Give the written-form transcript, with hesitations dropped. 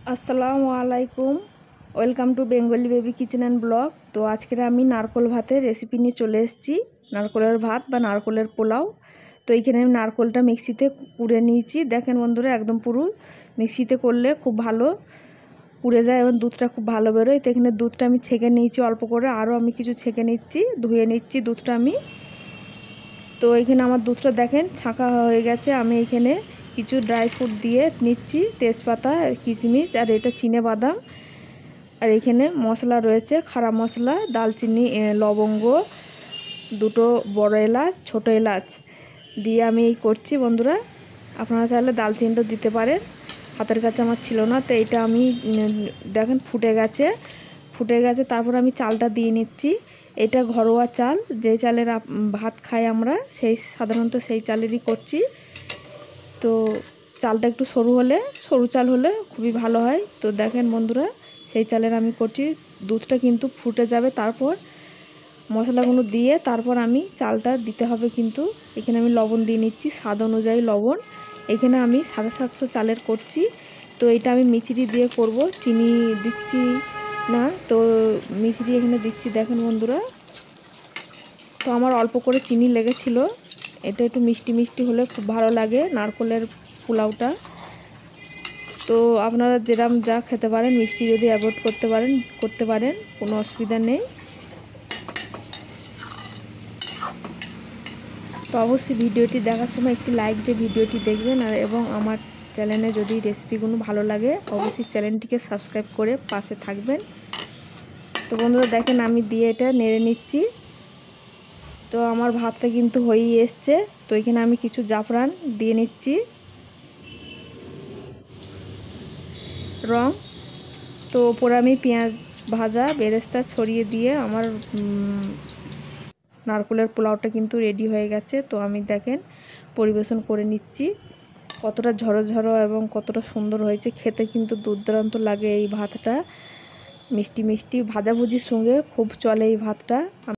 আসসালামু আলাইকুম, welcome to Bengali baby kitchen and vlog. তো আজকের আমি নারকোল ভাতের রেসিপি নিয়ে চলে এসেছি, নারকোলের ভাত বা নারকোলের পোলাও। তো এইখানে আমি নারকোলটা মিক্সিতে কুড়ে নিয়েছি। দেখেন বন্ধুরা, একদম পুরো মিক্সিতে করলে খুব ভালো পুড়ে যায় এবং দুধটা খুব ভালো বেরোয়। তো এখানে দুধটা আমি ছেঁকে নিয়েছি অল্প করে, আরও আমি কিছু ছেঁকে নিচ্ছি, ধুয়ে নিচ্ছি দুধটা আমি। তো এখানে আমার দুধটা দেখেন ছাঁকা হয়ে গেছে। আমি এখানে কিছু ড্রাই ফ্রুট দিয়ে নিচ্ছি, তেজপাতা, কিশমিশ, আর এটা চিনে বাদাম। আর এখানে মশলা রয়েছে, খাড়া মশলা, দালচিনি, লবঙ্গ, দুটো বড় এলাচ, ছোট এলাচ দিয়ে আমি এই করছি বন্ধুরা। আপনারা চাইলে দালচিনিটা দিতে পারেন, হাতের কাছে আমার ছিল না। তো এটা আমি দেখেন ফুটে গেছে। তারপর আমি চালটা দিয়ে নিচ্ছি। এটা ঘরোয়া চাল, যে চালের ভাত খাই আমরা, সাধারণত সেই চালেরই করছি। তো চালটা একটু সরু চাল হলে খুবই ভালো হয়। তো দেখেন বন্ধুরা, সেই চালের আমি করছি। দুধটা কিন্তু ফুটে যাবে, তারপর মশলাগুলো দিয়ে তারপর আমি চালটা দিতে হবে। কিন্তু এখানে আমি লবণ দিয়ে নিচ্ছি, স্বাদ অনুযায়ী লবণ। এখানে আমি 750 চালের করছি। তো এটা আমি মিচড়ি দিয়ে করব, চিনি দিচ্ছি না। তো মিচড়ি এখানে দিচ্ছি, দেখেন বন্ধুরা। তো আমার অল্প করে চিনি লেগেছিল। এটা একটু মিষ্টি মিষ্টি হলে খুব ভালো লাগে নারকোলের পোলাওটা। তো আপনারা যেরকম যা খেতে পারেন, মিষ্টি যদি অ্যাভয়েড করতে পারেন কোনো অসুবিধা নেই। তো অবশ্যই ভিডিওটি দেখার সময় একটি লাইক দিয়ে ভিডিওটি দেখবেন, আর এবং আমার চ্যানেলে যদি রেসিপিগুলো ভালো লাগে অবশ্যই চ্যানেলটিকে সাবস্ক্রাইব করে পাশে থাকবেন। তো বন্ধুরা দেখেন, আমি দিয়ে এটা নেড়ে নিচ্ছি। তো আমার ভাতটা কিন্তু হয়েই এসছে। তো এখানে আমি কিছু জাফরান দিয়ে নিচ্ছি, রং। তো ওপরে আমি পেঁয়াজ ভাজা বেরেস্তা ছড়িয়ে দিয়ে আমার নারকোলের পোলাওটা কিন্তু রেডি হয়ে গেছে। তো আমি দেখেন পরিবেশন করে নিচ্ছি। কতটা ঝরো এবং কতটা সুন্দর হয়েছে, খেতে কিন্তু দুর্দান্ত লাগে এই ভাতটা। মিষ্টি মিষ্টি ভাজাভুজির সঙ্গে খুব চলে এই ভাতটা।